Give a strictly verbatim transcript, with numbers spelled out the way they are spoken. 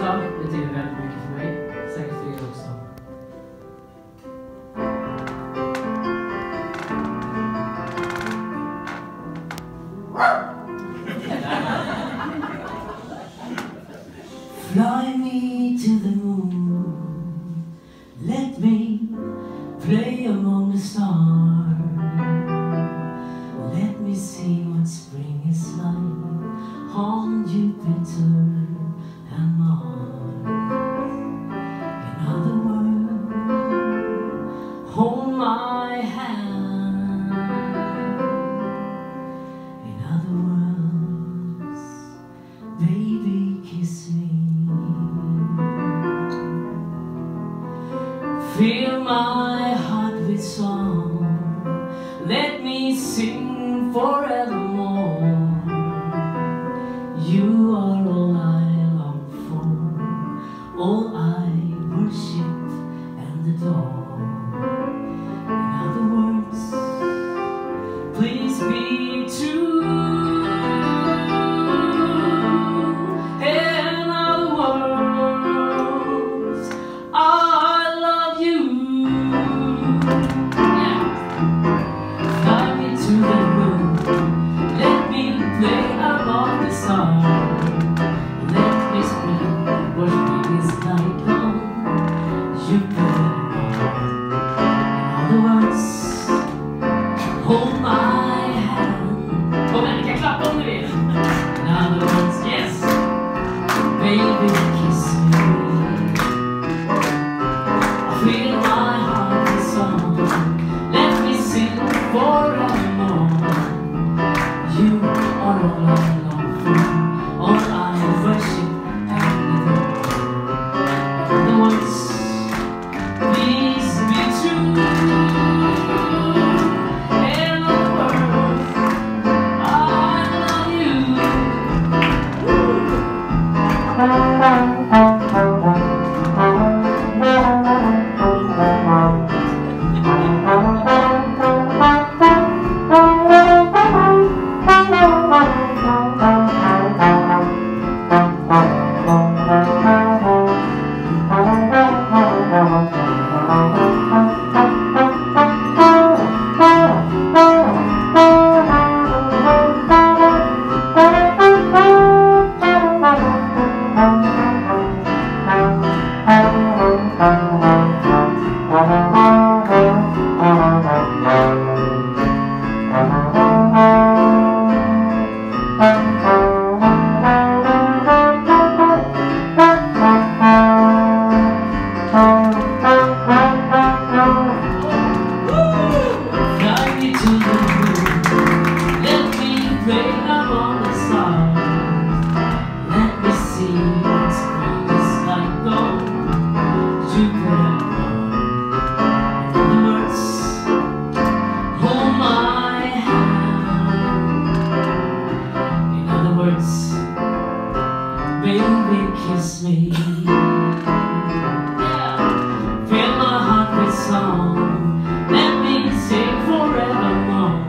Gotland betyder väldigt mycket för mig. Säkert för er också. Fly me to the moon, let me play among the stars. Let me see what spring is like on Jupiter and Mars. In other words, hold my hand. In other words, baby, kiss me. Fill my heart with song, let me sing forevermore. You are all I long for, all I worship and adore. In other words, please be true. In other words, I love you. Yeah. Fly me to the moon, let me play among the stars. Let me spring what spring is like on Jupiter. In other words, hold my hand. Kom igen, ni kan klappa om ni vill. In other words, yes, baby, kiss me. Fill my heart with song, let me sing forevermore. You are all I long for, all I worship and adore. In other words, please be true. In other words, I love you. Baby, kiss me. Yeah. Fill my heart with song, let me sing forevermore.